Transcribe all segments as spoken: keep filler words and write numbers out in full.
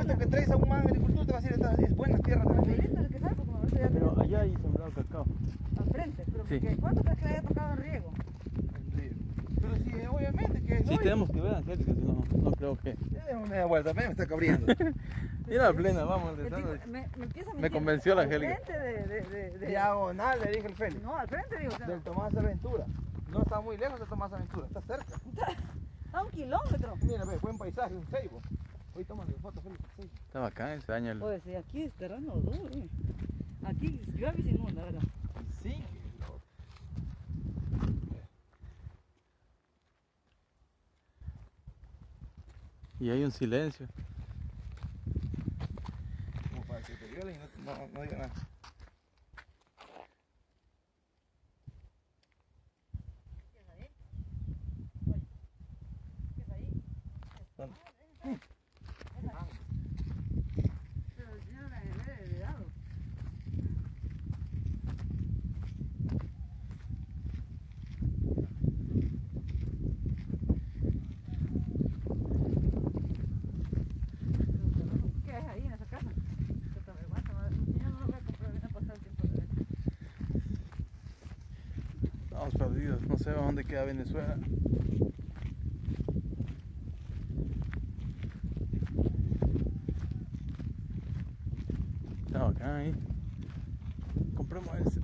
momento que traes a un man agricultor te va a decir, esta es buena tierra. Pero allá hay sembrado cacao. Al frente, pero Sí. porque, ¿cuánto crees que le haya tocado en riego? En riego. Pero sí, obviamente que Sí, hoy- tenemos que ver, Angélica, si no, no creo que... Ya déjame media vuelta, me está cabriendo. Mira, plena, vamos, El de tipo tanto- me, me empieza a Me mentir. convenció la Al Angélica. frente de, de, de, de- Diagonal, le dije el Félix. No, al frente digo, o sea, Del Tomás Aventura. No está muy lejos de Tomás Aventura, está cerca. a un kilómetro. Mira, ve, buen paisaje, un ceibo. Hoy tómale foto, Félix, el ceibo. Está bacán ese año. El... Oye, si aquí es terreno duro, eh. Aquí llueve sin inunda, ¿verdad? Sí, Y hay un silencio. como para que te violen y no, no, no diga nada. ¿Qué es ahí? Oye, ¿qué es ahí? ¿Dónde? Pero el señor la he heredado. ¿Qué es ahí en esa casa? Que te avergüenza, madre. El señor no lo va a comprar, viene a pasar el tiempo de ver. Estamos perdidos, no sé dónde queda Venezuela. Está bacán ahí. Compramos ese.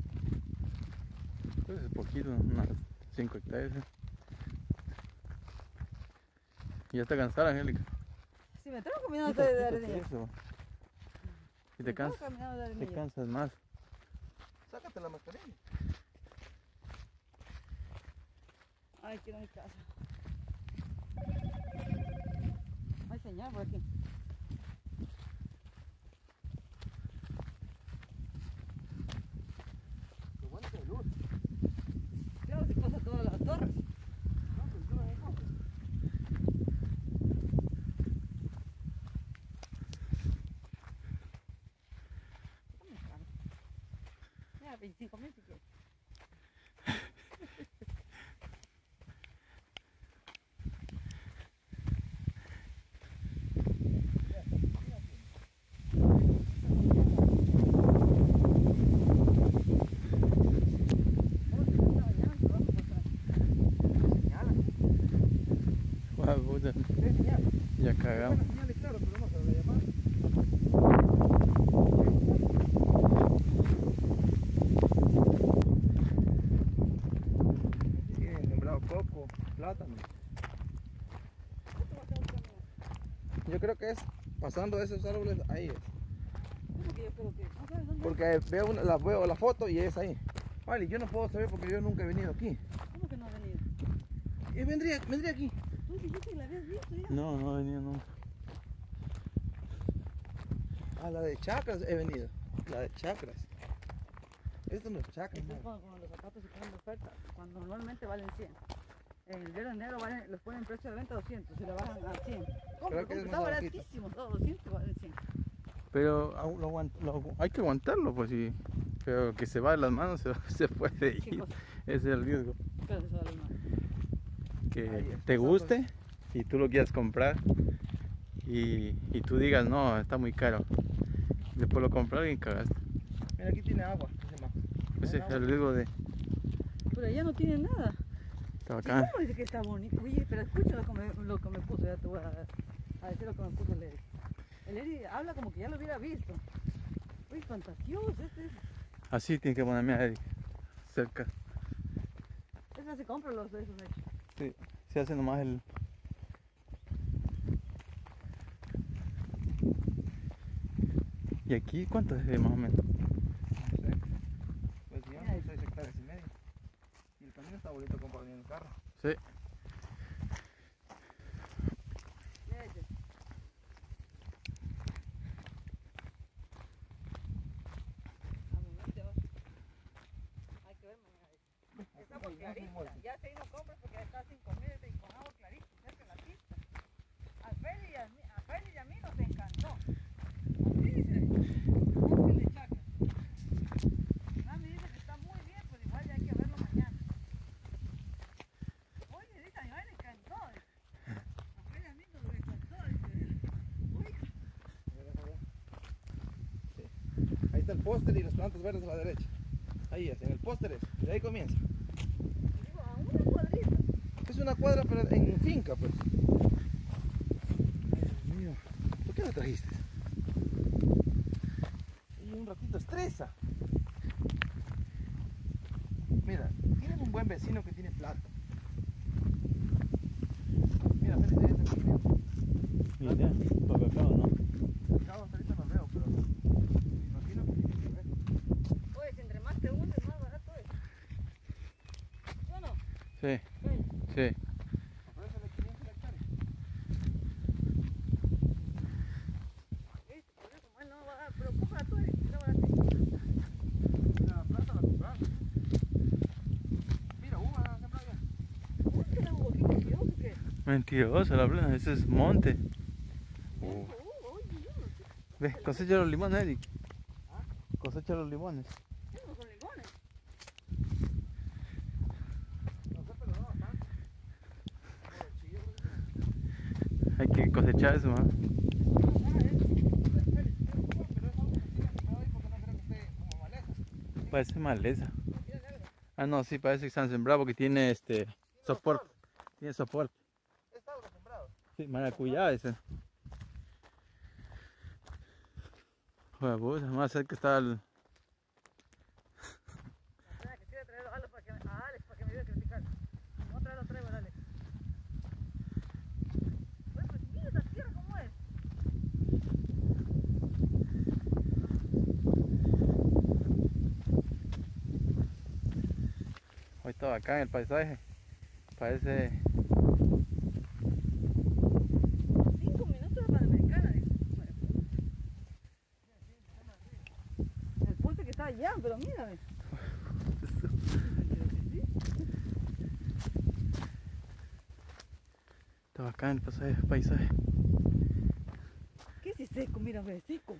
Pues es poquito, unas cinco hectáreas. ¿Eh? Y ya está cansada, Angélica. Si me tengo caminando de Quítate arenilla. eso. Y te, Me tengo cansas, caminando de te arenilla. cansas más. Sácate la mascarilla. Ay, quiero mi casa. Hay señal por aquí. Qué bueno que hay luz. Claro, si pasa todas las torres. No, pues yo no sé. Mira, veinticinco mil si quieres. Señala. Guau, puta, Sí, señala. ya cagamos. Bueno, señale, claro, pero no se la llamada. Tienen sembrado coco, plátano. Yo creo que es pasando esos árboles, ahí es. ¿Cómo que yo creo que? ¿No sabes dónde? Porque veo, una, la, veo la foto y es ahí. Vale, yo no puedo saber porque yo nunca he venido aquí. ¿Cómo que no ha venido? Y vendría, vendría aquí. Tú dijiste que la habías visto ya. No, no venía nunca. A la de Chacras he venido. La de Chacras. Esto no es Chacras. Esto es ¿no? cuando, cuando los zapatos se ponen de oferta, cuando normalmente valen cien. En el viernes negro valen, los ponen precio de venta doscientos y le bajan a cien. ¿Cómo? Creo que es Está más bajito. baratísimo, todo doscientos y valen cien. Pero au- lo aguant- lo- hay que aguantarlo, pues sí. Pero que se va de las manos se, se puede ¿Qué ir. cosa? Ese es el riesgo. Pero eso vale más. Que Ahí está, te son guste y tú lo quieras comprar y, y tú digas, no, está muy caro. Después lo comprar y cagaste. Mira, aquí tiene agua. Ese más. Ese es Agua. el riesgo de... Pero ella no tiene nada. Está ¿Y bacán. cómo dice que está bonito? Oye, pero escucha lo que me, lo que me puso, ya te voy a, a decir lo que me puso el Eri. El Eri habla como que ya lo hubiera visto. Uy, fantasioso, este es... Así tiene que ponerme a Eric. Cerca. Ese se compra los de esos hechos. Sí, se hace nomás el... ¿Y aquí cuánto es de más o menos? No sé. Pues ya son seis hectáreas y medio. Y el camino está bonito como para venir en carro. Sí. Mira ese. A mi mente va. Hay que ver mañana ese. Está por clarita. Ya se no compras porque está sin comida y con agua clarita, cerca de la pista. A Feli y a mí, a Feli y a mí nos encantó. Así dice, bosque de Chacras. Mami dice que está muy bien, pero igual ya hay que verlo mañana. Oye, dice, a mi mamá le encantó. A Feli y a mí nos lo encantó. Dice, uy, póster y las plantas verdes a la derecha. Ahí es, en el póster es, de ahí comienza. Digo, a una cuadrita. Es una cuadra pero en finca pues. Ay, Dios mío, ¿por qué la trajiste? Y un ratito estresa. Mira, tienes un buen vecino que tiene plata. Mira, Félix, ahí está el video. Ni idea, para acá o no. Cabo, hasta ahorita no veo, pero me imagino que tiene que ver. Pues entre más te hundes, más barato es. ¿Sí o no? Sí, Ven. sí. Ofrécele quinientos hectáreas. ¿Viste? Por eso, como él no va a dar, pero compra tú, Eric, está barato. La plata la compraron. Mira, uva la sembrada ya. ¿Cómo que la hubo? ¿Qué mentiroso que es? Mentiroso, la plena, ese es monte. Uh. Uh, oye, yo no sé. Ve, cosecha los limones, Eric. Cosecha los limones. Esos no son limones. No sé, pero no bastante. Como chillo, creo Hay que cosechar eso, ¿ah? No, nada de eso. que- Félix, es uva, pero es algo que sigue sembrado ahí porque no creo que esté como maleza. Parece maleza. No tiene negro. Ah, no, sí, parece que están sembrados porque tiene este soporte. Tiene soporte. Es algo sembrado. Sí, maracuyá ese. Joder, pues, más cerca está el... O sea, que quiere traer a Alex para que, a Alex para que me ayude a criticar. Otra vez lo traigo a Alex. Pues, pues mira esa tierra cómo es. Hoy está bacán el paisaje. Parece... A cinco minutos de Panamericana, dice. El puente que está allá, pero mírame. Está bacán el paisaje. paisaje. ¿Qué es ese seco? Mira, es seco.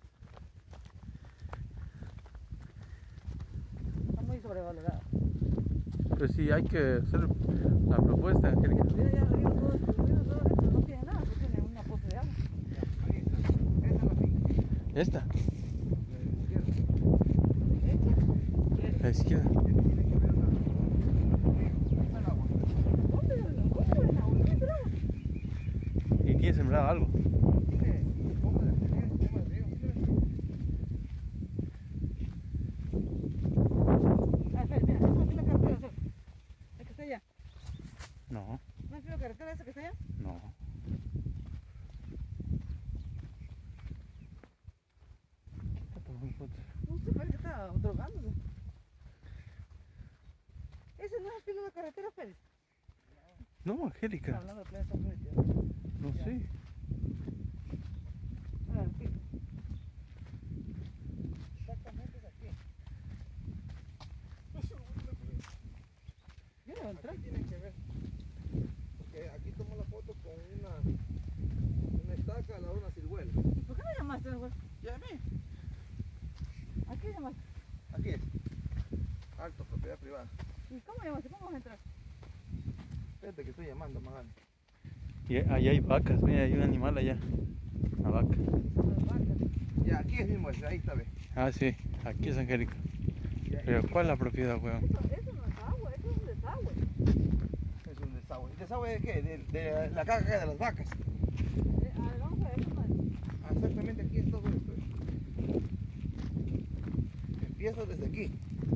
Está muy sobrevalorado. Pero sí, hay que hacer la propuesta. Mira, mira ya arriba todo esto, mira todo esto, no tiene nada, no tiene una poza de agua. Ahí está. Esa es la finca. ¿Esta? La de la izquierda. ¿Derecha? La izquierda. Tiene tiene que ver una. Ahí está el agua. ¿Dónde? ¿Cómo es agua? ¿Dónde es el agua? ¿Y tiene sembrado algo? Tiene poco de tiene sistema de riego. Ah, espera, mira, esa es la carretera, esa. La que está allá. No, ¿No es la carretera esa que está allá? no. No sé, parece que está drogándose. ¿Ese no es el filo de la carretera, Félix? No, Está Angélica. hablando de Playa San Luis, tío. No sé. Ah, aquí. Exactamente es aquí. Yo no voy a entrar. Aquí tienen que ver. Porque aquí tomo la foto con una, una estaca a la hora de una ciruela. ¿Y por qué me llamaste, güey? Llamé. ¿A qué llamaste? Aquí es. Alto, propiedad privada. ¿Y cómo llamaste? ¿Cómo vas a entrar? Espérate que estoy llamando, Magali. Y allá hay vacas, mira, hay un animal allá. Una vaca. Las vacas. Ya, aquí es mismo, ahí está, ve. Ah, sí, aquí es Angélica. Ya, Pero aquí ¿cuál es la propiedad, weón? Eso, eso no es agua, eso es un desagüe. es un desagüe. ¿El desagüe de qué? De, de la caca de las vacas. Eh, a ver, vamos a ver, eso no es. Ah, exactamente aquí es todo esto. Empiezo desde aquí.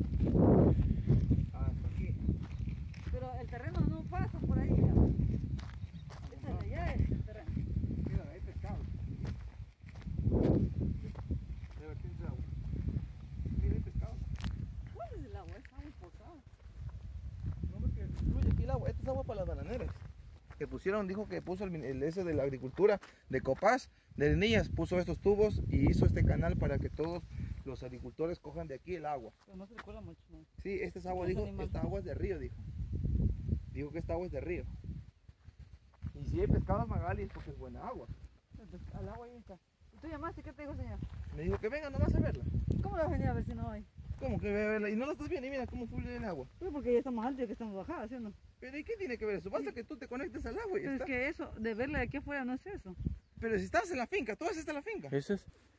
Hasta aquí. Pero el terreno no pasa por ahí, mira. Esa de allá es el terreno. Mira, ahí pescado. Mira, aquí es agua. Mira, hay pescado. ¿Cuál es el agua? Es agua importada. No, porque fluye aquí el agua. Esta es agua para las bananeras. Que pusieron, dijo que puso el, el ese de la agricultura de Copás, de Niñas, puso estos tubos y hizo este canal para que todos los agricultores cojan de aquí el agua. Pero no se recuerda mucho, ¿no? Sí, esta es agua, Ese dijo, animal. esta agua es de río, dijo. Dijo que esta agua es de río. Y si hay pescados Magali es porque es buena agua. Al agua ahí está. ¿Y tú llamaste? ¿Qué te dijo el señor? Me dijo que venga nomás a verla. ¿Cómo la vas a venir a ver si no hay? ¿Cómo que voy a verla? Y no la estás viendo y mira cómo fluye el agua. Pues porque ya estamos altos y que estamos bajadas, ¿sí o no? Pero ¿y qué tiene que ver eso? Basta que tú te conectes al agua y ya Pero es está. que eso, de verla de aquí afuera no es eso. Pero si estás en la finca, tú vas a estar en la finca. ¿Ese es?